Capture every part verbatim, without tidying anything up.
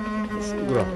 Bra.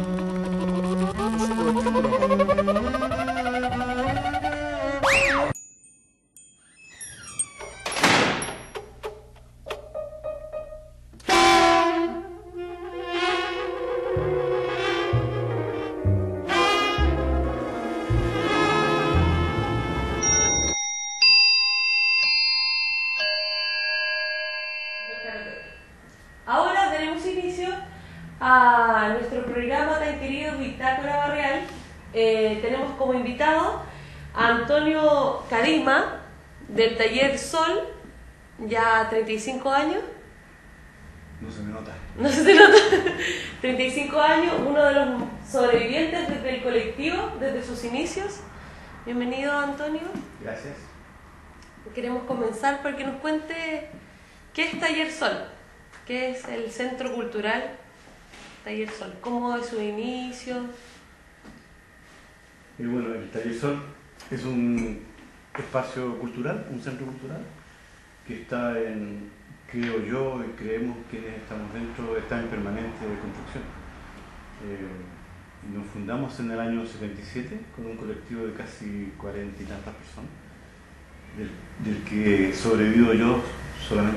Ahora daremos inicio a nuestro programa tan querido Bitácora Barrial. Eh, tenemos como invitado a Antonio Cadima, del taller Sol, ya treinta y cinco años. No se me nota. No se te nota. treinta y cinco años, uno de los sobrevivientes desde el colectivo, desde sus inicios. Bienvenido, Antonio. Gracias. Queremos comenzar para que nos cuente qué es Taller Sol, qué es el Centro Cultural Taller Sol, cómo es su inicio. Y bueno, el Taller Sol es un espacio cultural, un centro cultural, que está en, creo yo, y creemos quienes estamos dentro, está en permanente construcción. Eh, nos fundamos en el año setenta y siete con un colectivo de casi cuarenta y tantas personas, del, del que sobrevivo yo solamente.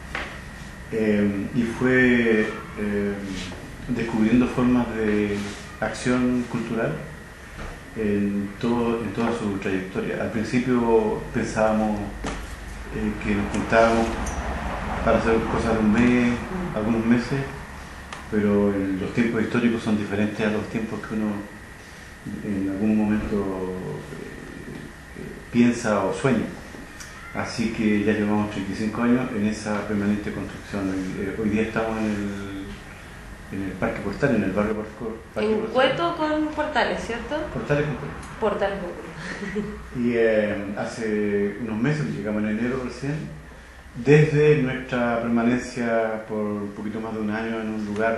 Eh, y fue eh, descubriendo formas de acción cultural en, todo, en toda su trayectoria. Al principio pensábamos eh, que nos juntábamos para hacer cosas de un mes, algunos meses, pero el, los tiempos históricos son diferentes a los tiempos que uno en algún momento eh, piensa o sueña. Así que ya llevamos treinta y cinco años en esa permanente construcción. Hoy, eh, hoy día estamos en el, en el Parque Portal, en el barrio Parque En Portal. Cueto con Portales, ¿cierto? Portales con Cueto. Portales con Cueto. Y eh, hace unos meses, llegamos en enero recién, desde nuestra permanencia por un poquito más de un año en un lugar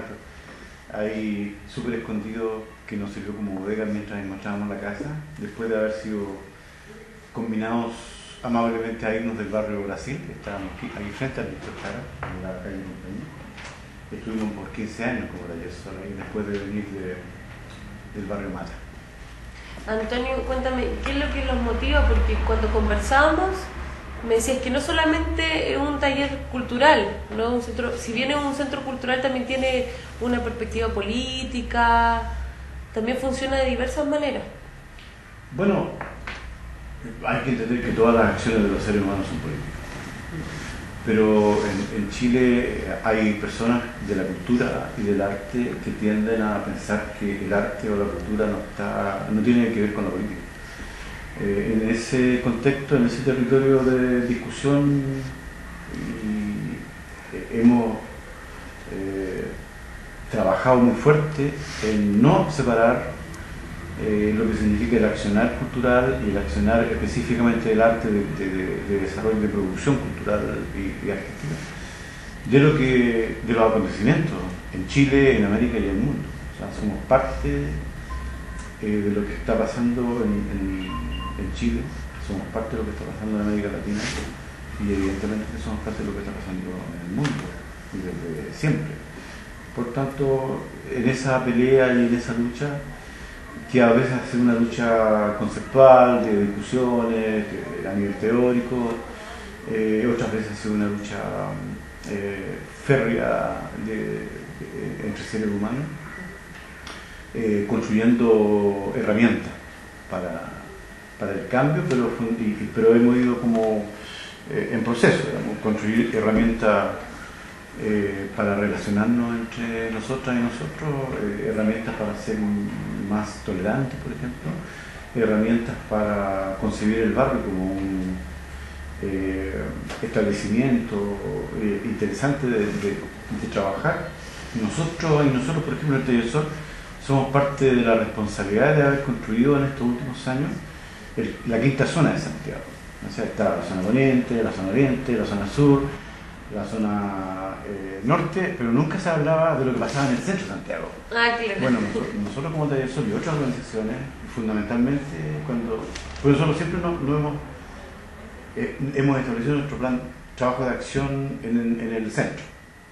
ahí súper escondido que nos sirvió como bodega mientras encontrábamos la casa, después de haber sido combinados amablemente a irnos del barrio Brasil, que estábamos aquí, ahí frente a Víctor Jara, en la calle Montaña. Estuvimos por quince años como Taller Sol ahí, después de venir de, del barrio Mata. Antonio, cuéntame, ¿qué es lo que los motiva? Porque cuando conversábamos me decías que no solamente es un taller cultural, ¿no? Un centro, si bien es un centro cultural también tiene una perspectiva política, también funciona de diversas maneras. Bueno, hay que entender que todas las acciones de los seres humanos son políticas. Pero en, en Chile hay personas de la cultura y del arte que tienden a pensar que el arte o la cultura no, está, no tiene que ver con la política. Eh, en ese contexto, en ese territorio de discusión, y, eh, hemos eh, trabajado muy fuerte en no separar Eh, lo que significa el accionar cultural y el accionar específicamente del arte de, de, de desarrollo, de producción cultural y, y artística, de, lo que, de los acontecimientos en Chile, en América y en el mundo. O sea, somos parte eh, de lo que está pasando en, en, en Chile, somos parte de lo que está pasando en América Latina y evidentemente somos parte de lo que está pasando en el mundo y desde siempre. Por tanto, en esa pelea y en esa lucha, que a veces hace una lucha conceptual, de discusiones, de, a nivel teórico, eh, otras veces hace una lucha eh, férrea de, de, entre seres humanos, eh, construyendo herramientas para, para el cambio, pero, y, pero hemos ido como eh, en proceso, digamos, construir herramientas Eh, para relacionarnos entre nosotras y nosotros, eh, herramientas para ser más tolerantes, por ejemplo, herramientas para concebir el barrio como un eh, establecimiento eh, interesante de, de, de trabajar. Nosotros y nosotros, por ejemplo, en el Taller Sol, somos parte de la responsabilidad de haber construido en estos últimos años el, la quinta zona de Santiago. O sea, está la zona poniente, la zona oriente, la zona sur, la zona eh, norte, pero nunca se hablaba de lo que pasaba en el centro de Santiago. Ah, claro. Bueno, nosotros, nosotros como Taller Sol y otras organizaciones, fundamentalmente, cuando, por nosotros siempre no, no hemos, eh, hemos establecido nuestro plan trabajo de acción en, en, en el centro.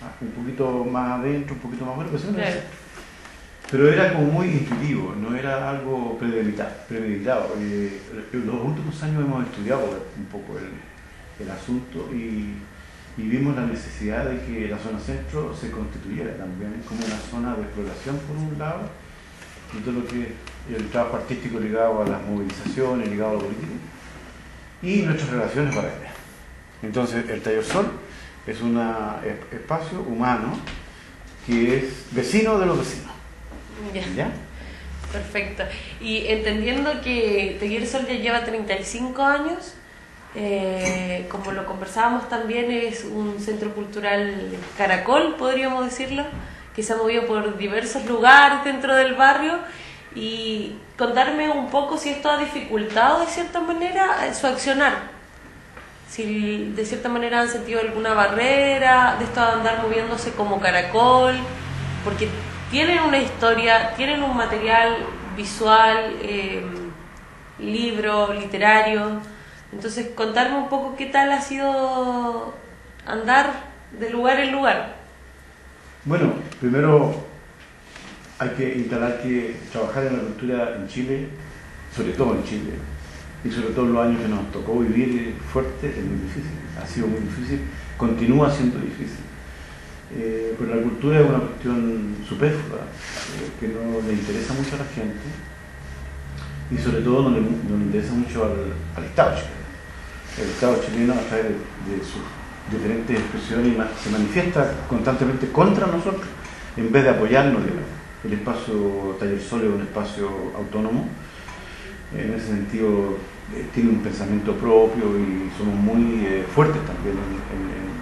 un poquito más adentro, un poquito más bueno, pero siempre Claro. Pero era como muy intuitivo, no era algo premeditado. premeditado. Eh, en los últimos años hemos estudiado un poco el, el asunto y, y vimos la necesidad de que la zona centro se constituyera también como una zona de exploración por un lado, y todo lo que el trabajo artístico ligado a las movilizaciones, ligado a la política, y nuestras relaciones para allá. Entonces el Taller Sol es un espacio humano que es vecino de los vecinos. Ya. ¿Ya? Perfecto. Y entendiendo que Taller Sol ya lleva treinta y cinco años, eh, como lo conversábamos también, es un centro cultural caracol, podríamos decirlo, que se ha movido por diversos lugares dentro del barrio, y contarme un poco si esto ha dificultado de cierta manera su accionar. Si de cierta manera han sentido alguna barrera de esto de andar moviéndose como caracol, porque tienen una historia, tienen un material visual, eh, libro, literario. Entonces, contarme un poco qué tal ha sido andar de lugar en lugar. Bueno, primero hay que instalar que trabajar en la cultura en Chile, sobre todo en Chile, y sobre todo en los años que nos tocó vivir fuerte, es muy difícil. Ha sido muy difícil, continúa siendo difícil. Eh, pero la cultura es una cuestión superflua, eh, que no le interesa mucho a la gente y sobre todo no le, no le interesa mucho al, al Estado chileno. El Estado chileno, a través de, de sus diferentes expresiones, se manifiesta constantemente contra nosotros en vez de apoyarnos. Digamos. El espacio Taller Sol es un espacio autónomo, en ese sentido eh, tiene un pensamiento propio y somos muy eh, fuertes también en, en, en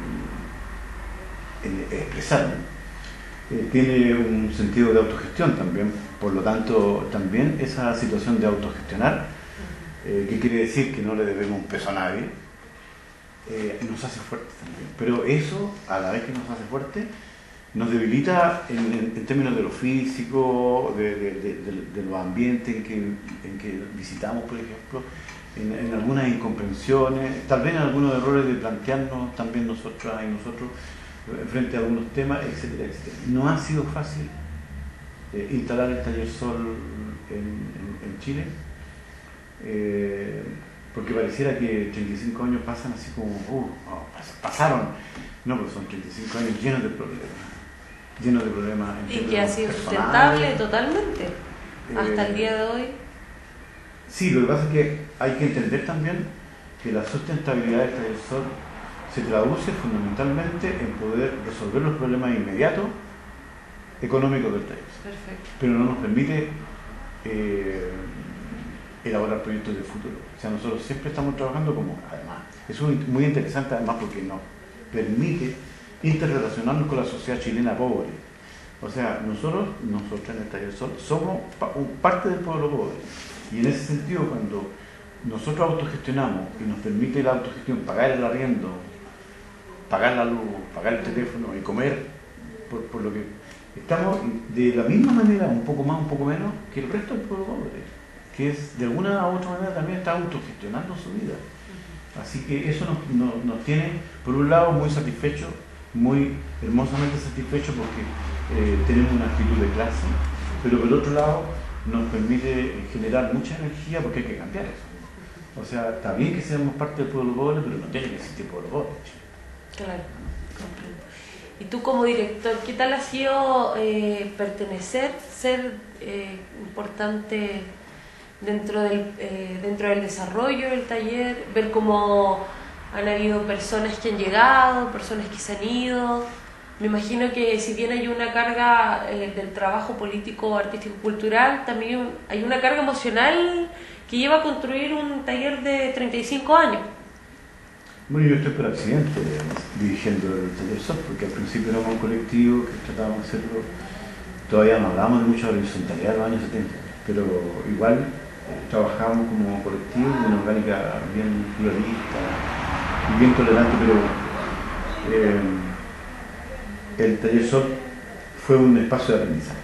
expresar. Eh, tiene un sentido de autogestión también, por lo tanto también esa situación de autogestionar, eh, que quiere decir que no le debemos un peso a nadie, eh, nos hace fuertes también, pero eso a la vez que nos hace fuertes nos debilita en, en, en términos de lo físico, de, de, de, de, de los ambientes en que, en que visitamos, por ejemplo, en, en algunas incomprensiones, tal vez en algunos errores de plantearnos también nosotras y nosotros frente a algunos temas, etcétera, etcétera. No ha sido fácil eh, instalar el Taller Sol en, en, en Chile, eh, porque pareciera que treinta y cinco años pasan así como, uh, oh, pasaron. No, pero son treinta y cinco años llenos de problemas, llenos de problemas. En y que ha sido sustentable totalmente, eh, hasta el día de hoy. Sí, lo que pasa es que hay que entender también que la sustentabilidad del Taller Sol se traduce fundamentalmente en poder resolver los problemas inmediatos económicos del país. Perfecto. Pero no nos permite eh, elaborar proyectos de futuro. O sea, nosotros siempre estamos trabajando como, además, eso es muy interesante además porque nos permite interrelacionarnos con la sociedad chilena pobre. O sea, nosotros, nosotros en el Taller Sol, somos parte del pueblo pobre. Y en ese sentido, cuando nosotros autogestionamos y nos permite la autogestión, pagar el arriendo, pagar la luz, pagar el teléfono y comer, por, por lo que estamos de la misma manera, un poco más, un poco menos, que el resto del pueblo pobre, que es de alguna u otra manera también está autogestionando su vida. Así que eso nos, nos, nos tiene, por un lado, muy satisfechos, muy hermosamente satisfechos porque eh, tenemos una actitud de clase, pero por otro lado nos permite generar mucha energía porque hay que cambiar eso. O sea, está bien que seamos parte del pueblo pobre, pero no tiene que existir pueblo pobre. Claro, comprendo. Y tú como director, ¿qué tal ha sido eh, pertenecer, ser eh, importante dentro del, eh, dentro del desarrollo del taller? Ver cómo han habido personas que han llegado, personas que se han ido. Me imagino que si bien hay una carga eh, del trabajo político, artístico, cultural, también hay una carga emocional que lleva a construir un taller de treinta y cinco años. Bueno, yo estoy por accidente dirigiendo el Taller Sol, porque al principio éramos un colectivo que tratábamos de hacerlo, todavía no hablábamos de mucha horizontalidad en los años setenta, pero igual eh, trabajábamos como colectivo, una orgánica bien pluralista y bien tolerante, pero eh, el Taller Sol fue un espacio de aprendizaje.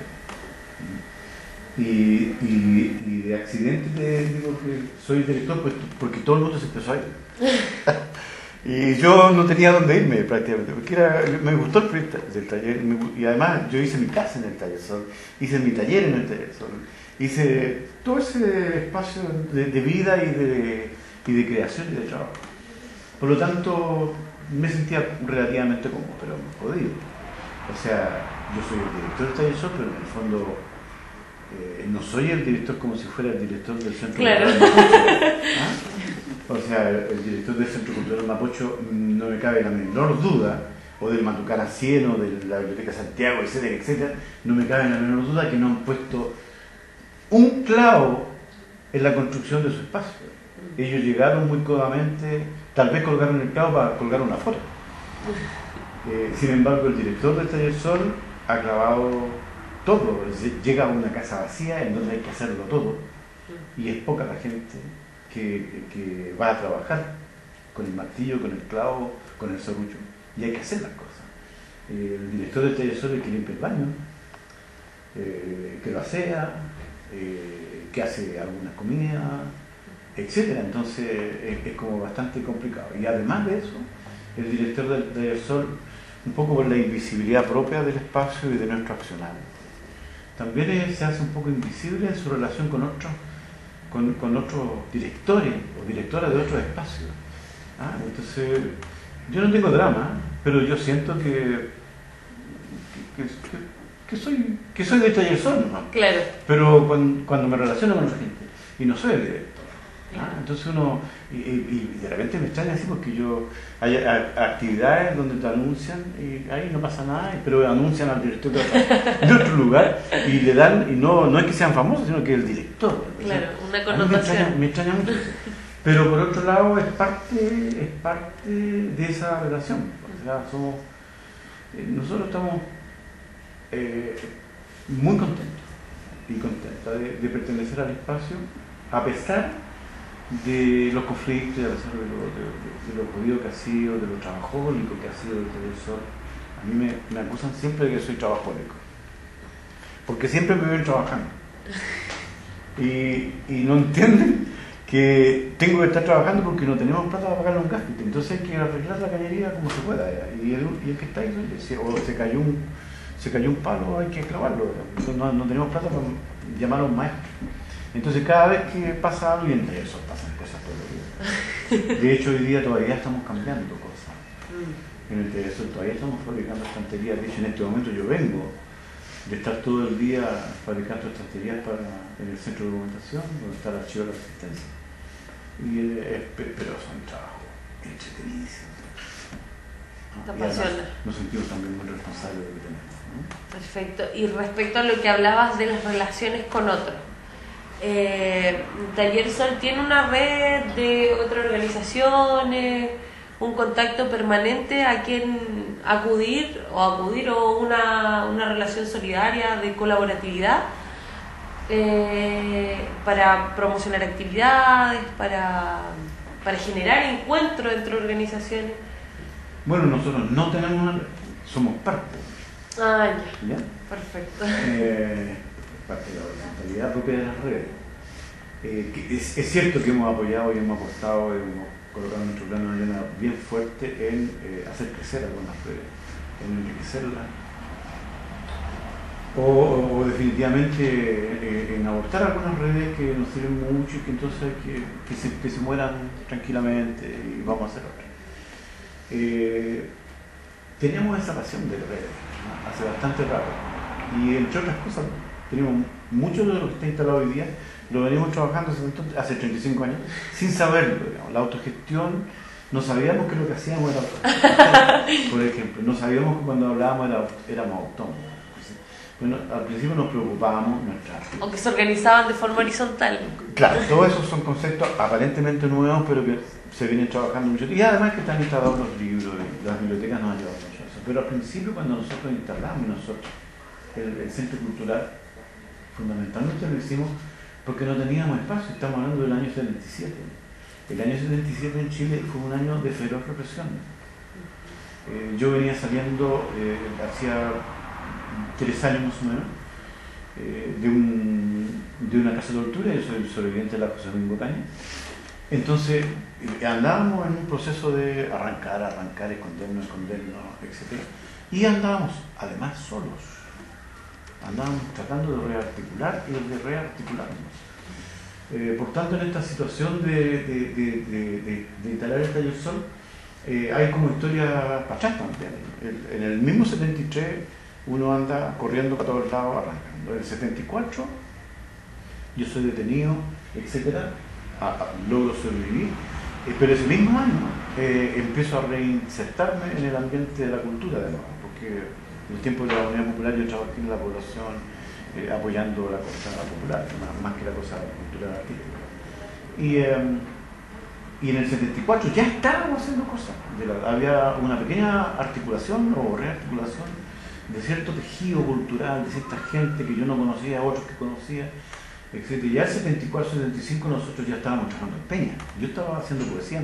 Y, y, y de accidente te digo que soy director, pues, porque todo el mundo se empezó a ir. Y yo no tenía dónde irme prácticamente, porque era, me gustó el proyecto del taller, y además yo hice mi casa en el Taller Sol, hice mi taller en el Taller Sol, hice todo ese espacio de, de vida y de, y de creación y de trabajo. Por lo tanto, me sentía relativamente cómodo, pero jodido. O sea, yo soy el director del Taller Sol, pero en el fondo eh, no soy el director como si fuera el director del Centro Claro. Cultural Mapocho. ¿Ah? O sea, el director del Centro Cultural Mapocho no me cabe la menor duda, o del Matucana cien, o de la Biblioteca Santiago, etcétera, etcétera, no me cabe la menor duda que no han puesto un clavo en la construcción de su espacio. Ellos llegaron muy cómodamente, tal vez colgaron el clavo para colgar una foto. Eh, sin embargo, el director del Taller Sol ha clavado todo. Llega a una casa vacía en donde hay que hacerlo todo, y es poca la gente que, que va a trabajar con el martillo, con el clavo, con el serrucho, y hay que hacer las cosas. Eh, el director del Taller Sol es el que limpia el baño, eh, que lo asea, eh, que hace algunas comidas, etcétera. Entonces es, es como bastante complicado. Y además de eso, el director del Taller Sol, un poco por la invisibilidad propia del espacio y de nuestro accionar, también es, se hace un poco invisible en su relación con otros con, con otros directores o directoras de otros espacios. ¿Ah? Entonces, yo no tengo drama, pero yo siento que que, que, que soy que soy del Taller Sol, ¿no? Claro. Pero cuando, cuando me relaciono con otra gente y no soy el director. ¿Ah? Entonces uno, y, y, y de repente me extraña así, porque yo hay a, actividades donde te anuncian y ahí no pasa nada, pero anuncian al director de, otra, de otro lugar y le dan, y no, no es que sean famosos, sino que el director. Claro, o sea, una connotación. Me extraña, me extraña mucho eso. Pero por otro lado es parte, es parte de esa relación. O sea, somos, eh, nosotros estamos eh, muy contentos y contentos de, de pertenecer al espacio, a pesar de los conflictos, a pesar de lo, de, de, de lo jodido que ha sido, de lo trabajólico que ha sido el Taller Sol. A mí me, me acusan siempre de que soy trabajólico, porque siempre me ven trabajando y, y no entienden que tengo que estar trabajando porque no tenemos plata para pagarle un gasto. Entonces hay que arreglar la cañería como se pueda, y el, y el que está ahí, o se cayó un se cayó un palo, hay que clavarlo. No, no tenemos plata para llamar a un maestro. Entonces cada vez que pasa algo, y en eso pasan cosas todos los días. De hecho, hoy día todavía estamos cambiando cosas. En el Taller Sol todavía estamos fabricando estanterías. De hecho, en este momento yo vengo de estar todo el día fabricando estanterías para, en el centro de documentación, donde está el archivo de la resistencia. Y, eh, pero son trabajos entretenidísimos. Te apasiona. Nos sentimos también muy responsables de lo que tenemos, ¿no? Perfecto. Y respecto a lo que hablabas de las relaciones con otros, Eh, Taller Sol tiene una red de otras organizaciones, un contacto permanente a quien acudir o acudir o una, una relación solidaria de colaboratividad eh, para promocionar actividades, para, para generar encuentros entre organizaciones. Bueno, nosotros no tenemos una red, somos parte. Ah, ya. ¿Ya? Perfecto. Eh, parte de la horizontalidad propia de las redes. Eh, que es, es cierto que hemos apoyado y hemos apostado y hemos colocado nuestro plano de arena bien fuerte en eh, hacer crecer algunas redes, en enriquecerlas, o, o, o definitivamente eh, en abortar algunas redes que nos sirven mucho y que entonces hay que, que, se, que se mueran tranquilamente y vamos a hacer otras. Eh, teníamos esa pasión de redes, ¿no? Hace bastante rato, y entre otras cosas tenemos mucho de lo que está instalado hoy día, lo venimos trabajando hace, hace treinta y cinco años sin saberlo, digamos. La autogestión, no sabíamos que lo que hacíamos era autogestión, por ejemplo, no sabíamos que cuando hablábamos era, éramos autónomos. Bueno, al principio nos preocupábamos nuestra... O que se organizaban de forma horizontal. Claro, todos esos son conceptos aparentemente nuevos, pero que se vienen trabajando mucho. Y además que están instalados los libros, las bibliotecas nos han ayudado mucho a eso. Pero al principio, cuando nosotros instalamos nosotros el, el centro cultural, fundamentalmente lo hicimos porque no teníamos espacio. Estamos hablando del año setenta y siete. El año setenta y siete en Chile fue un año de feroz represión. Eh, yo venía saliendo, eh, hacía tres años más o menos, eh, de, un, de una casa de tortura. Yo soy sobreviviente de la José Domingo Caña, Entonces andábamos en un proceso de arrancar, arrancar, escondernos, escondernos, etcétera. Y andábamos además solos. Andábamos tratando de rearticular y de rearticularnos. Eh, por tanto, en esta situación de, de, de, de, de, de instalar el Taller Sol, eh, hay como historia para atrás también. El, en el mismo setenta y tres uno anda corriendo para todos lados, arrancando. En el setenta y cuatro yo soy detenido, etcétera, a, a, logro sobrevivir, eh, pero ese mismo año eh, empiezo a reinsertarme en el ambiente de la cultura de nuevo, porque en el tiempo de la Unidad Popular yo trabajé en la población eh, apoyando la cosa popular, más, más que la cosa cultural artística. Y, eh, y en el setenta y cuatro ya estábamos haciendo cosas. De la, había una pequeña articulación o rearticulación de cierto tejido cultural, de cierta gente que yo no conocía, otros que conocía, etcétera. Y ya en el setenta y cuatro setenta y cinco nosotros ya estábamos trabajando en peña. Yo estaba haciendo poesía en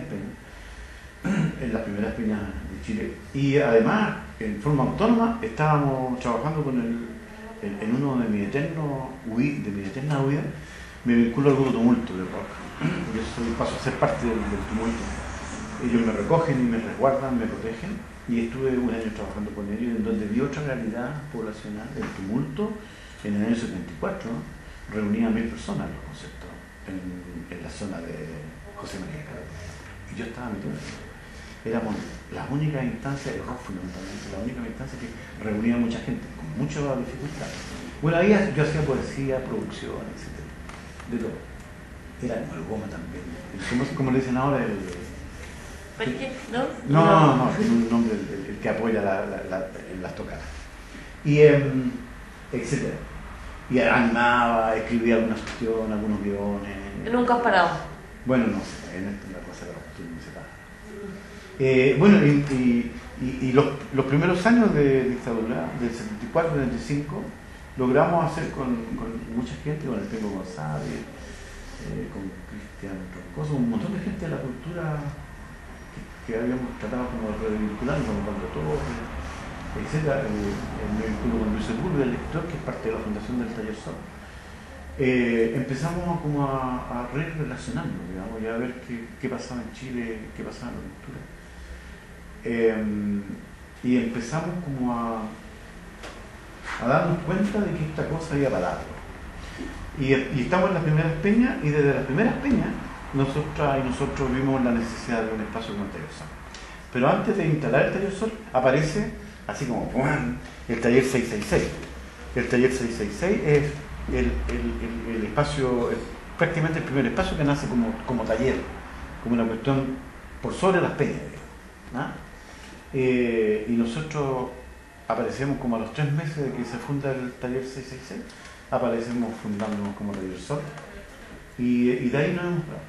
peña, en las primeras peñas de Chile. Y además, en forma autónoma, estábamos trabajando con el, en, en uno de mis eternos de mi eterna huida, me vinculo al grupo Tumulto de rock. Yo soy, paso a ser parte del, del tumulto. Ellos me recogen y me resguardan, me protegen. Y estuve un año trabajando con ellos, en donde vi otra realidad poblacional. El tumulto, en el año setenta y cuatro, reunía a mil personas en los conceptos, en, en la zona de José María Calvo. Y yo estaba metido en eso. Éramos las únicas instancias, el rock fundamentalmente, la única instancia que reunía a mucha gente, con mucha dificultad. Bueno, ahí yo hacía poesía, producción, etcétera. De todo. Era el goma también. ¿Cómo, cómo le dicen ahora? El, ¿Por qué? ¿No? No, no, no, tiene un nombre el, el, el que apoya la, la, la, las tocadas. Y, eh, etcétera. Y animaba, escribía algunas cuestiones, algunos guiones. ¿Nunca has parado? Bueno, no sé, en esto es una cosa de la costumbre se para. Eh, bueno, y, y, y, y los, los primeros años de dictadura, del setenta y cuatro al setenta y cinco, logramos hacer con, con mucha gente, con el Tengo González, eh, con Cristian Troncoso, un montón de gente de la cultura que, que habíamos tratado como de revincular, como Pablo Torres, etcétera. Eh, me vinculo con Luis Sepúlveda, el lector, que es parte de la fundación del Taller Sol. Eh, empezamos a, como a, a re-relacionarnos, digamos, y a ver qué, qué pasaba en Chile, qué pasaba en la cultura. Eh, y empezamos como a, a darnos cuenta de que esta cosa iba para largo. Y, y estamos en las primeras peñas, y desde las primeras peñas nosotras y nosotros vimos la necesidad de un espacio como el Taller Sol. Pero antes de instalar el Taller Sol aparece así como ¡pum!, el Taller seiscientos sesenta y seis. El Taller seiscientos sesenta y seis es el, el, el, el espacio, el, prácticamente el primer espacio que nace como, como taller, como una cuestión por sobre las peñas, ¿no? Eh, y nosotros aparecemos como a los tres meses de que se funda el Taller seiscientos sesenta y seis, aparecemos fundándonos como Taller Sol, y, y de ahí nos hemos dado.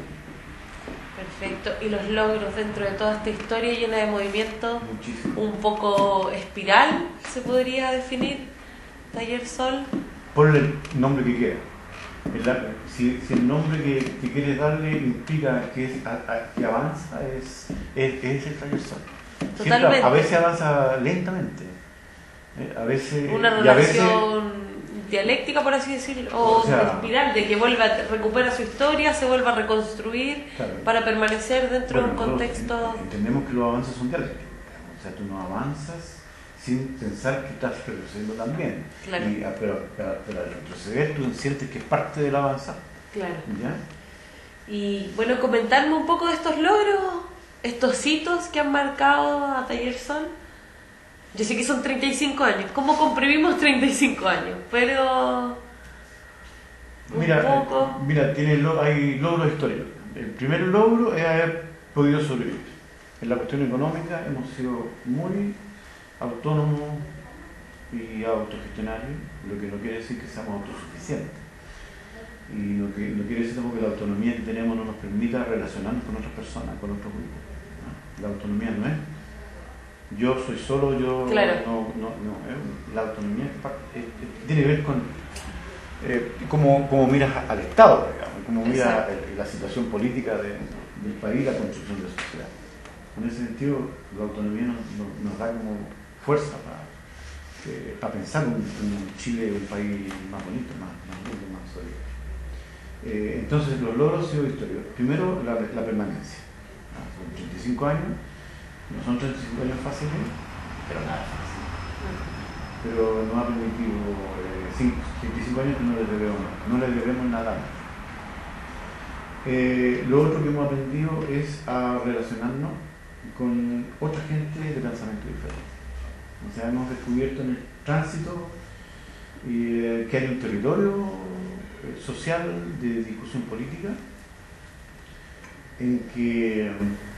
Perfecto. ¿Y los logros dentro de toda esta historia llena de movimiento? Muchísimo. Un poco espiral, se podría definir, Taller Sol. Ponle el nombre que quiera. El, si, si el nombre que, que quieres darle implica que, es, a, a, que avanza, es, es, es el Taller Sol. Totalmente. Siempre, a veces avanza lentamente. ¿eh? A veces, una relación a veces, dialéctica, por así decirlo, o, o sea, espiral, de que vuelva, recupera su historia, se vuelva a reconstruir, claro, para permanecer dentro, bueno, de un contexto. Entendemos que los avances son dialécticos, o sea, tú no avanzas sin pensar que estás retrocediendo también. Claro. Y, pero, pero, pero al retroceder tú sientes que es parte del avanzar. Claro. ¿Ya? Y bueno, comentarme un poco de estos logros, estos hitos que han marcado a Taller Sol. Yo sé que son treinta y cinco años. ¿Cómo comprimimos treinta y cinco años? Pero un mira, poco... Mira, tiene lo, hay logros históricos. El primer logro es haber podido sobrevivir. En la cuestión económica hemos sido muy autónomos y autogestionarios, lo que no quiere decir que seamos autosuficientes. Y lo que no quiere decir tampoco que la autonomía que tenemos no nos permita relacionarnos con otras personas, con otros grupos, ¿no? La autonomía no es yo soy solo, yo claro. no, no, no, eh, la autonomía es parte, eh, eh, tiene que ver con eh, cómo, cómo miras al Estado, digamos, cómo miras eh, la situación política de, del país, la construcción de la sociedad. En ese sentido, la autonomía nos, nos, nos da como fuerza para, eh, para pensar un, un Chile, un país más bonito, más, más lindo, más solidario. Eh, entonces los logros han sido históricos. Primero, la, la permanencia. ¿No? Son treinta y cinco años, no son treinta y cinco años fáciles, pero nada fácil. Pero nos ha permitido eh, treinta y cinco años que no les debemos, no les debemos nada más. Eh, lo otro que hemos aprendido es a relacionarnos con otra gente de pensamiento diferente. O sea, hemos descubierto en el tránsito eh, que hay un territorio eh, social de discusión política en que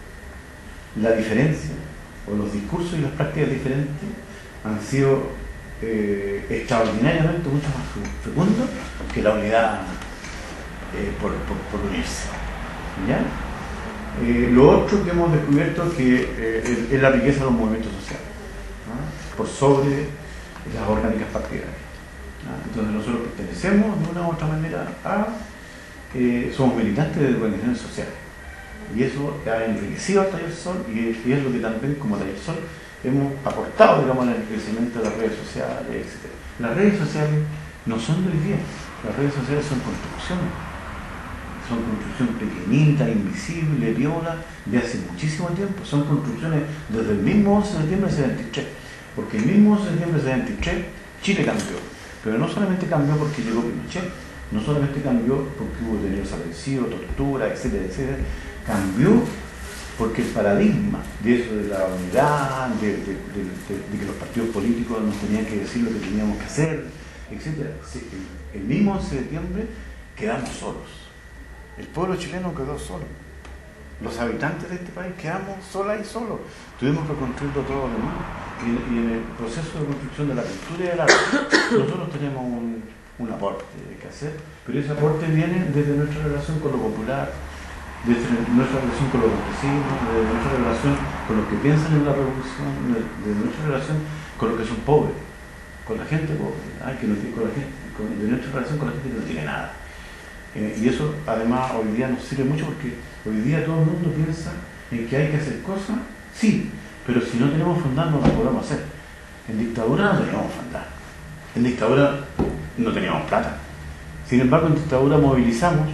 la diferencia o los discursos y las prácticas diferentes han sido eh, extraordinariamente mucho más fecundos que la unidad eh, por, por, por unirse. ¿Ya? Eh, lo otro que hemos descubierto es que eh, es, es la riqueza de los movimientos sociales, ¿no? Por sobre las orgánicas partidarias. ¿No? Entonces nosotros pertenecemos de una u otra manera a, eh, somos militantes de organizaciones sociales. Y eso ha enriquecido al Taller Sol y es, y es lo que también como Taller Sol hemos aportado, digamos, al enriquecimiento de las redes sociales, etcétera. Las redes sociales no son de hoy día, las redes sociales son construcciones. Son construcciones pequeñitas, invisibles, violas, de hace muchísimo tiempo. Son construcciones desde el mismo once de septiembre de setenta y tres. Porque el mismo once de septiembre de setenta y tres Chile cambió. Pero no solamente cambió porque llegó Pinochet, no solamente cambió porque hubo detenidos desaparecidos, tortura, etcétera, etcétera. Cambió porque el paradigma de eso de la unidad, de, de, de, de, de que los partidos políticos nos tenían que decir lo que teníamos que hacer, etcétera. El, el mismo once de septiembre quedamos solos. El pueblo chileno quedó solo. Los habitantes de este país quedamos solas y solos. Tuvimos que construirlo todo de nuevo. Y, y en el proceso de construcción de la cultura y del arte, nosotros tenemos un, un aporte que hacer, pero ese aporte viene desde nuestra relación con lo popular, desde nuestra relación con los campesinos, desde nuestra relación con los que piensan en la revolución, desde nuestra relación con los que son pobres, con la gente pobre, ¿eh? que no tiene, con la gente, con, de nuestra relación con la gente que no tiene nada. Eh, y eso además hoy día nos sirve mucho porque hoy día todo el mundo piensa en que hay que hacer cosas, sí, pero si no tenemos fondar no las podemos hacer. En dictadura no teníamos fondar, en dictadura no teníamos plata. Sin embargo, en dictadura movilizamos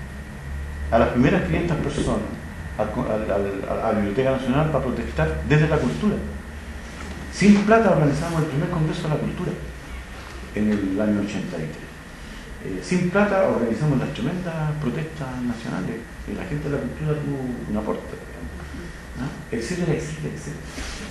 a las primeras quinientas personas a, a, a, a la Biblioteca Nacional para protestar desde la cultura. Sin plata organizamos el primer Congreso de la Cultura en el año ochenta y tres. Eh, sin plata organizamos las tremendas protestas nacionales y la gente de la cultura tuvo un aporte, ¿no? etcétera, etcétera, etcétera.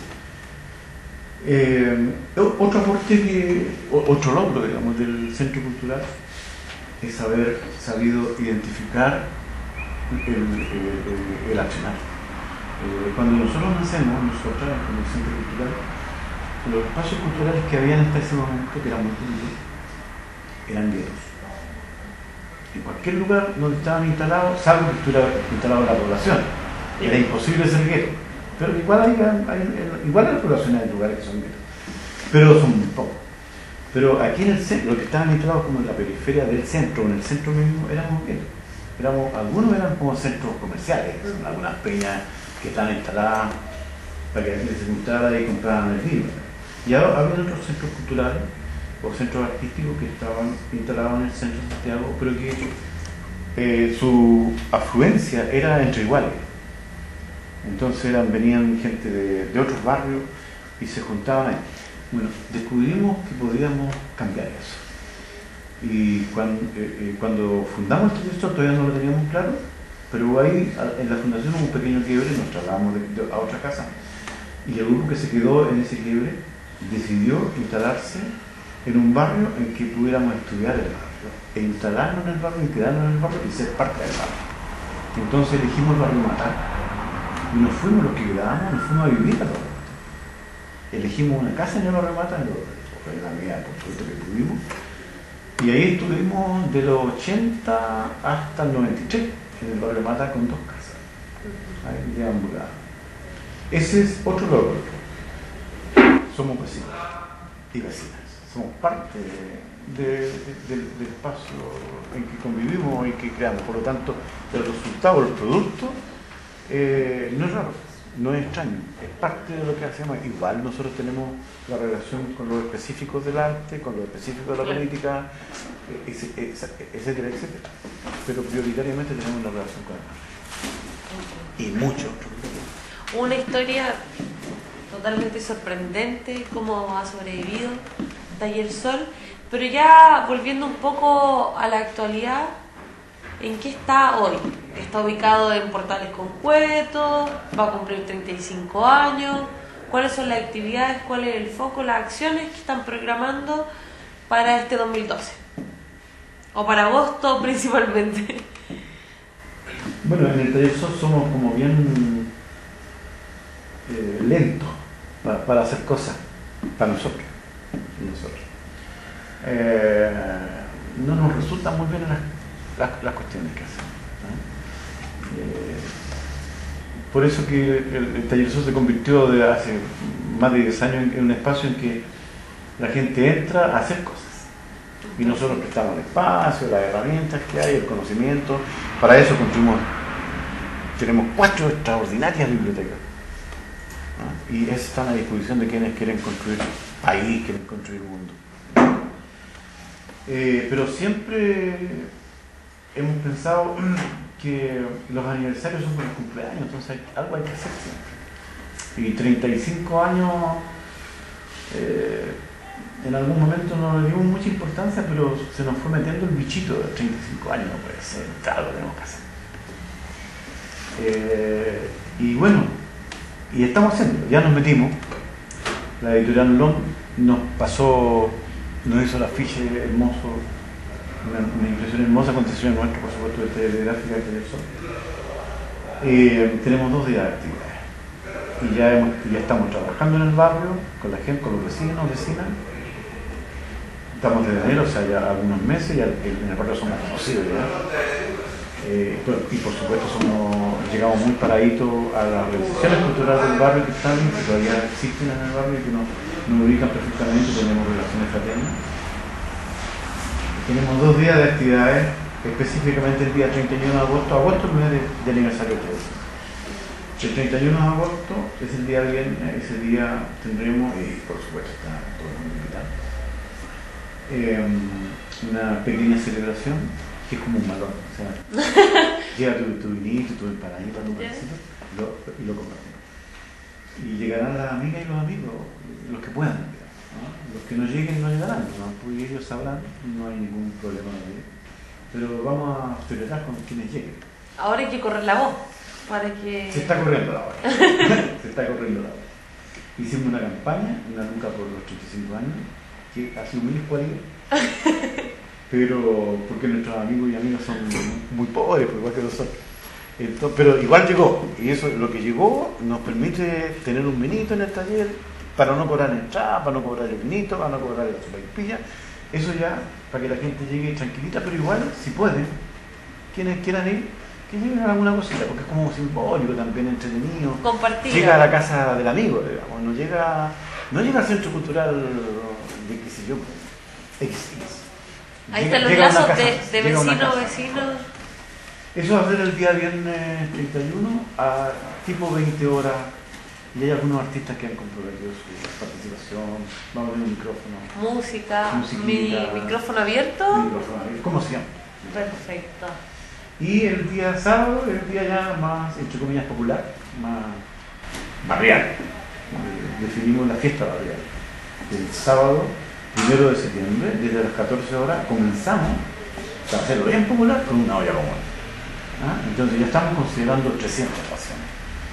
Eh, otro aporte que, otro logro, digamos, del Centro Cultural es haber sabido identificar el, el, el accionar. Eh, cuando nosotros nacemos, nosotros como Centro Cultural, los espacios culturales que habían hasta ese momento, que eran muy lindos, eran guetos. En cualquier lugar donde estaban instalados, salvo que estuviera instalado la población, era imposible ser gueto. Pero igual hay, hay, igual hay poblaciones en lugares que son guetos, pero son muy pocos. Pero aquí en el centro, los que estaban instalados como en la periferia del centro, o en el centro mismo, éramos guetos. Éramos, algunos eran como centros comerciales, son algunas peñas que estaban instaladas para que la gente se juntara y compraran el vino. Y ahora había otros centros culturales o centros artísticos que estaban instalados en el centro de Santiago, pero que eh, su afluencia era entre iguales. Entonces eran, venían gente de, de otros barrios y se juntaban ahí. Bueno, descubrimos que podíamos cambiar eso. Y cuando, eh, eh, cuando fundamos este texto todavía no lo teníamos claro, pero ahí en la fundación hubo un pequeño quiebre, nos trasladamos de, de, a otra casa y el grupo que se quedó en ese quiebre decidió instalarse en un barrio en que pudiéramos estudiar el barrio, e instalarnos en el barrio, y quedarnos en el barrio y ser parte del barrio. Entonces elegimos el barrio Matar y nos fuimos, los que quedábamos, nos fuimos a vivir a todo. Elegimos una casa en el barrio Matar, en la mía, por suerte que tuvimos, y ahí estuvimos de los ochenta hasta el noventa y tres en el barrio Matar con dos casas. Ahí deambulamos. Ese es otro logro. Somos vecinos y vecinas. Somos parte de, de, de, del espacio en que convivimos y que creamos. Por lo tanto, el resultado, el producto, eh, no es raro. no es extraño, es parte de lo que hacemos. Igual nosotros tenemos la relación con los específicos del arte, con los específicos de la política, etcétera, etcétera. Pero prioritariamente tenemos la relación con el arte. Y mucho. Una historia totalmente sorprendente, cómo ha sobrevivido Taller Sol. Pero ya volviendo un poco a la actualidad, ¿en qué está hoy? Está ubicado en Portales Concueto, va a cumplir treinta y cinco años. ¿Cuáles son las actividades, cuál es el foco, las acciones que están programando para este dos mil doce? O para agosto principalmente. Bueno, en el Taller Sol somos como bien eh, lentos para, para hacer cosas, para nosotros. nosotros. Eh, no nos resultan muy bien las, las, las cuestiones que hacemos. Eh, por eso que el, el Taller Sol se convirtió de hace más de diez años en, en un espacio en que la gente entra a hacer cosas y nosotros prestamos el espacio, las herramientas que hay, el conocimiento. Para eso construimos, tenemos cuatro extraordinarias bibliotecas, ¿no? Y esas están a disposición de quienes quieren construir país, quieren construir mundo. Eh, pero siempre hemos pensado que los aniversarios son por el cumpleaños, entonces hay, algo hay que hacer siempre. Y treinta y cinco años, eh, en algún momento no le dimos mucha importancia, pero se nos fue metiendo el bichito de treinta y cinco años, no puede ser, algo tenemos que hacer. Eh, y bueno, y estamos haciendo, ya nos metimos. La editorial Long nos pasó, nos hizo el afiche hermoso, una, una impresión hermosa, concesión nuestra, por supuesto, de telegráfica de Taller Sol. Eh, tenemos dos días de actividades y ya, hemos, ya estamos trabajando en el barrio con la gente, con los vecinos, vecinas. Estamos desde enero, o sea, ya algunos meses, ya en el barrio somos conocidos ya. Eh, y por supuesto somos, llegamos muy paraditos a las organizaciones culturales del barrio que están, que todavía existen en el barrio y que nos, nos ubican perfectamente, tenemos relaciones fraternas. Tenemos dos días de actividades, específicamente el día treinta y uno de agosto, agosto es el mes de, de aniversario de todos. El treinta y uno de agosto es el día viernes, ese día tendremos, y por supuesto están todos los invitados, eh, una pequeña celebración que es como un malón, o sea, llega tu, tu vinito, tu empanadita, tu pancito, y lo, y lo compartimos. Y llegarán las amigas y los amigos, los que puedan, ¿no? Los que no lleguen no llegarán, ¿no? Pues ellos sabrán, no hay ningún problema de pero vamos a celebrar con quienes lleguen. Ahora hay que correr la voz, para que... Se está corriendo la voz, se está corriendo la voz. Hicimos una campaña, una luca por los treinta y cinco años, que ha sido muy escuálida. Pero porque nuestros amigos y amigas son muy pobres, pues igual que nosotros. Entonces, pero igual llegó, y eso lo que llegó nos permite tener un vinito en el taller para no cobrar entrada, para no cobrar el vinito, para no cobrar la sopaipilla. Eso ya, para que la gente llegue tranquilita, pero igual, si pueden, quienes quieran ir, que lleguen a alguna cosita, porque es como simbólico, también entretenido. Compartir. Llega a la casa del amigo, digamos, no llega, no llega al centro cultural de qué sé yo, X. Ahí están los lazos de, de vecinos, vecinos. Eso va a ser el día viernes treinta y uno a tipo veinte horas. Y hay algunos artistas que han comprometido su participación. Vamos a tener un micrófono. Música, mi, micrófono abierto. Micrófono abierto, como siempre. Perfecto. Y el día sábado es el día ya más, entre comillas, popular, más barrial. Definimos la fiesta barrial. El sábado primero de septiembre, desde las catorce horas, comenzamos a hacerlo bien popular con una olla común. ¿Ah? Entonces ya estamos considerando trescientas pasiones.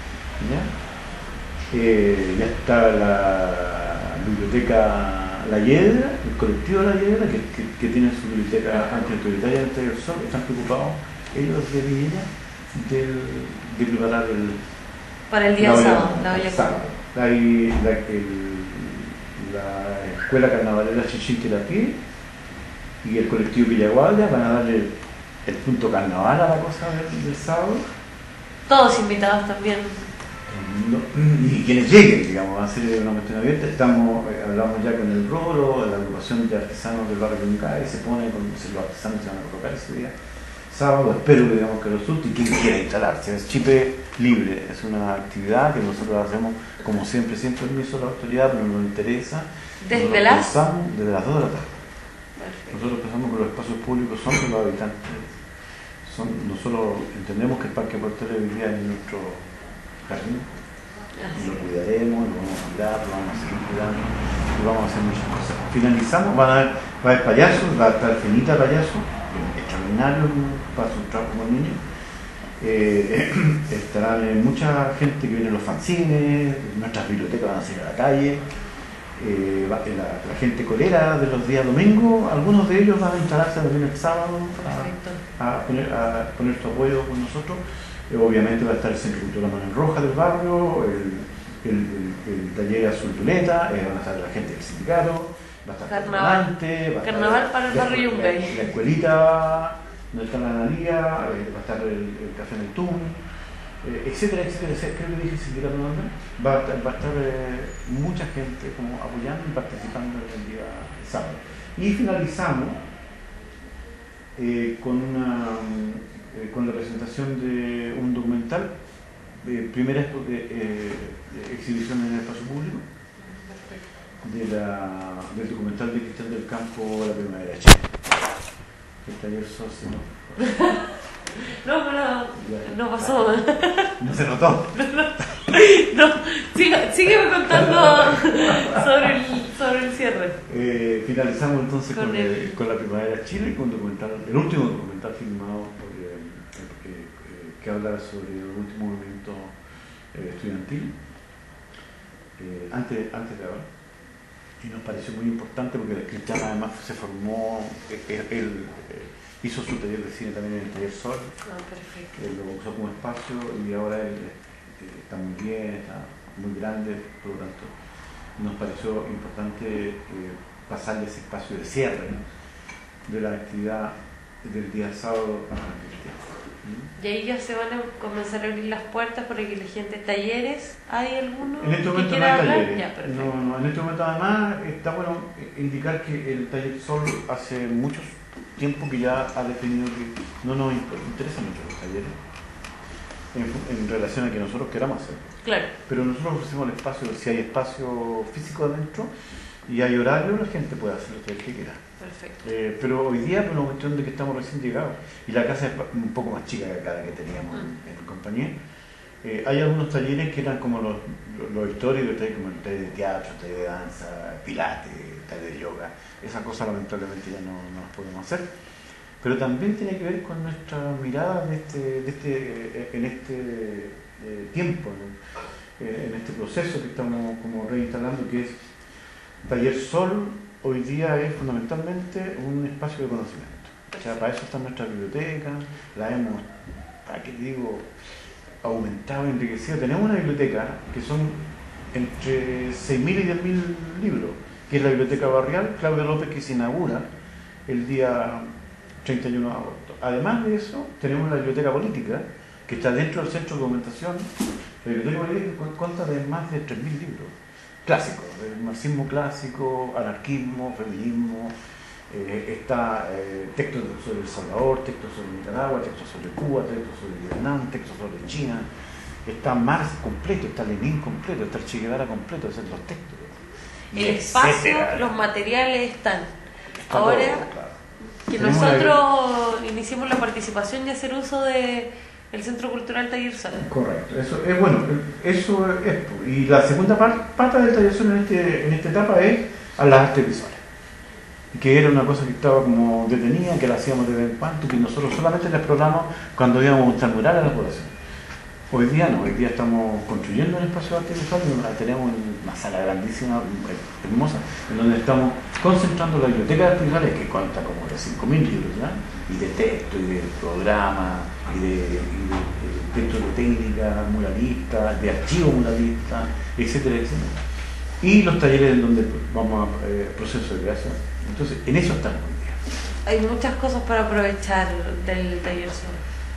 ¿Ya? Eh, ya está la biblioteca La Hiedra, el colectivo La Hiedra, que, que, que tiene su biblioteca antiautoritaria del Taller Sol, están preocupados ellos de Viña de preparar el... Para el día la sábado, la olla común. La, la, el, la Escuela Carnavalera Chichinquirapié y el colectivo Villaguardia van a darle el, el punto carnaval a la cosa del, del sábado. Todos invitados también. Y quienes lleguen, digamos, va a ser una cuestión abierta. Estamos, eh, hablamos ya con el Rolo, la agrupación de artesanos del barrio de Uncay, se pone con los artesanos se van a colocar ese día. sábado, espero que digamos que resulte, y quien quiera instalarse, es chipe libre, es una actividad que nosotros hacemos como siempre, siempre permiso de la autoridad, pero nos interesa. ¿Desde las? Pensamos desde las dos de la tarde. Perfecto. Nosotros pensamos que los espacios públicos son de los habitantes. Son, nosotros entendemos que el Parque Portero hoy día es nuestro jardín, y lo cuidaremos, lo vamos a cuidar, lo vamos a seguir cuidando, y vamos a hacer muchas cosas. Finalizamos, van a haber, va a haber payasos, va a estar Finita Payaso, extraordinario para su trabajo con niños. Eh, estarán eh, mucha gente que viene a los fanzines, nuestras bibliotecas van a salir a la calle, eh, va, la, la gente colera de los días domingos, algunos de ellos van a instalarse también el sábado a, a, poner, a poner su apoyo con nosotros. Eh, obviamente va a estar el Centro Cultural Manuel Rojas del barrio, el, el, el, el taller Azul Violeta, eh, van a estar la gente del sindicato, va a estar Carnaval, va a Carnaval estar, para el la, barrio la, la, Yungay. la escuelita donde está la Analía, eh, va a estar el, el Café Neptún, eh, etcétera, etcétera, etcétera. Creo que dije sindicato nombre. Va a estar, va a estar eh, mucha gente como apoyando y participando el día sábado. Y finalizamos eh, con una eh, con la presentación de un documental, eh, primera eh, eh, exhibición en el espacio público de la, del documental de Cristian del Campo, La Primavera de Chile. El taller socio. No, pero no pasó. No se notó. No, sigue, sígueme contando sobre el, sobre el cierre. Eh, finalizamos entonces con, Con el, el- con La Primavera de Chile, con documental, el último documental filmado por, eh, eh, eh, que habla sobre el último movimiento eh, estudiantil, eh, antes, antes de ahora. Y nos pareció muy importante porque Cristian además se formó, él, él eh, hizo su taller de cine también en el Taller Sol, Ah, perfecto. él lo usó como espacio y ahora él eh, está muy bien, está muy grande, por lo tanto nos pareció importante eh, pasarle ese espacio de cierre, ¿no?, de la actividad del día sábado a Cristian. Y ahí ya se van a comenzar a abrir las puertas para que la gente, talleres, ¿hay alguno En este que momento no quiera hay hablar? talleres. Ya, perfecto. No, no, en este momento además está bueno indicar que el Taller Sol hace mucho tiempo que ya ha definido que no nos interesan mucho los talleres en, en relación a que nosotros queramos hacerlo. Claro. Pero nosotros ofrecemos el espacio, si hay espacio físico adentro y hay horario, la gente puede hacer lo que quiera. Perfecto. Eh, pero hoy día, por una cuestión de que estamos recién llegados y la casa es un poco más chica que la que teníamos Mm. en, en compañía, eh, hay algunos talleres que eran como los, los, los históricos, como el taller de teatro, el taller de danza, pilates, el taller de yoga. Esas cosas lamentablemente ya no, no las podemos hacer. Pero también tiene que ver con nuestra mirada en este, de este, eh, en este eh, tiempo, ¿no?, eh, en este proceso que estamos como reinstalando, que es Taller Sol. Hoy día es fundamentalmente un espacio de conocimiento. O sea, para eso está nuestra biblioteca, la hemos, para que digo, aumentado, enriquecido. Tenemos una biblioteca que son entre seis mil y diez mil libros, que es la Biblioteca Barrial Claudio López, que se inaugura el día treinta y uno de agosto. Además de eso, tenemos la Biblioteca Política, que está dentro del Centro de Documentación. La Biblioteca Política consta de más de tres mil libros clásicos, del marxismo clásico, anarquismo, feminismo, eh, está eh, textos sobre El Salvador, textos sobre Nicaragua, textos sobre Cuba, textos sobre Vietnam, textos sobre China, está Marx completo, está Lenin completo, está el Che Guevara completo, esos son los textos. El espacio, etcétera. los materiales están. Está Ahora todo, claro. que Tenemos nosotros iniciemos la participación y hacer uso de el Centro Cultural Taller Sol. Correcto, eso es bueno, eso es. Y la segunda par- pata del taller Sol en, este, en esta etapa es a las artes visuales, que era una cosa que estaba como detenida, que la hacíamos de vez en cuando, que nosotros solamente la exploramos cuando íbamos a mostrar murales a la población. Hoy día no, hoy día estamos construyendo un espacio de arte visual, tenemos una sala grandísima, hermosa, en donde estamos concentrando la biblioteca de artes visuales, que cuenta como de cinco mil libros, ¿ya?, y de texto, y de programa, y de, y de, de texto de técnica muralista, de archivo muralista, etcétera, etcétera. Y los talleres en donde vamos a eh, proceso de creación. Entonces, en eso estamos hoy día. Hay muchas cosas para aprovechar del Taller Sol.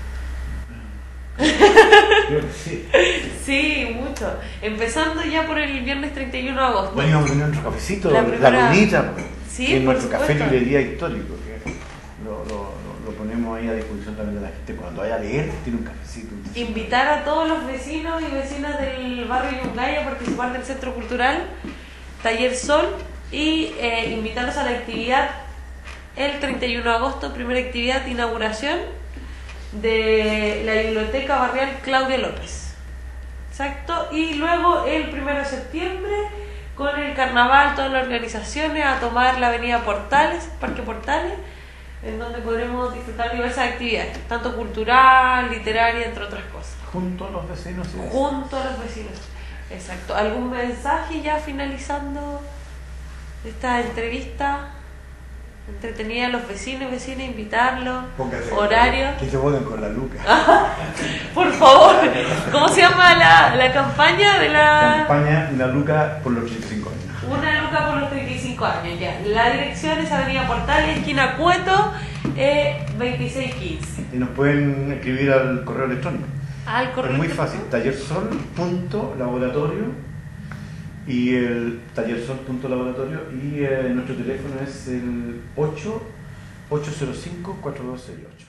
Creo que sí. Sí, mucho. Empezando ya por el viernes treinta y uno de agosto. Bueno, íbamos a tener nuestro cafecito, La la, primera- lunita, Sí, que es por nuestro café supuesto. librería histórico, que lo, lo, lo, lo ponemos ahí a disposición también de la gente cuando vaya a leer, tiene un cafecito. Un Invitar a todos los vecinos y vecinas del barrio Yungay a participar del Centro Cultural Taller Sol y eh, invitarlos a la actividad el treinta y uno de agosto, primera actividad de inauguración de la Biblioteca Barrial Claudia López. Exacto. Y luego el primero de septiembre con el carnaval, todas las organizaciones a tomar la avenida Portales, Parque Portales, en donde podremos disfrutar diversas actividades, tanto cultural, literaria, entre otras cosas. Junto a los vecinos. ¿Sí? Junto a los vecinos. Exacto. ¿Algún mensaje ya finalizando esta entrevista? Entretenida a los vecinos y vecinas, invitarlos, horario. Que se voten con la Luca. Por favor, ¿cómo se llama la, la campaña de la...? Campaña La Luca por los treinta y cinco años. Una Luca por los treinta y cinco años, ya. La dirección es Avenida Portales, esquina Cueto, eh, veintiséis quince. Y nos pueden escribir al correo electrónico. Al correo Es muy electrónico. fácil, tallersol punto laboratorio y el tallersol punto laboratorio y eh, nuestro teléfono es el ocho ocho cero cinco cuatro dos seis ocho.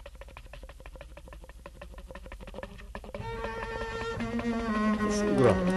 Bra.